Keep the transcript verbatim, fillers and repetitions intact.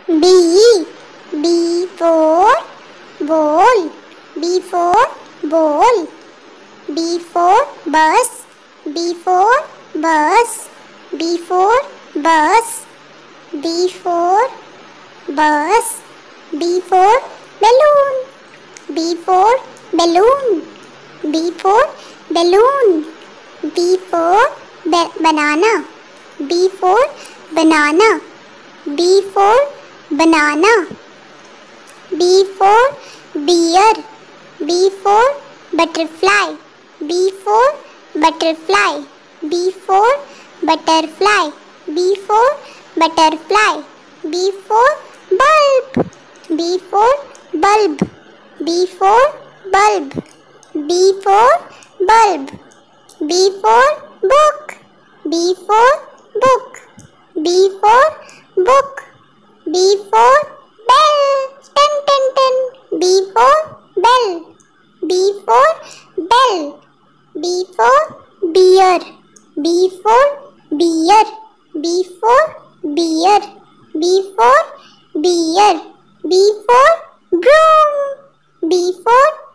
B. B for ball. B for ball. B for bus. B for bus. B for bus. B for bus. B for balloon. B for balloon. B for balloon. B for ba- banana. B for banana. B for banana. B for bear. B for butterfly. B for butterfly. B for butterfly. B for butterfly. B for bulb. B for bulb. B for bulb. B for bulb. B for book. B for book. B for book. B for bell. Ten ten ten. B for bell. B for bell. B for beer. B for beer. B for beer. B for beer. B for broom. B for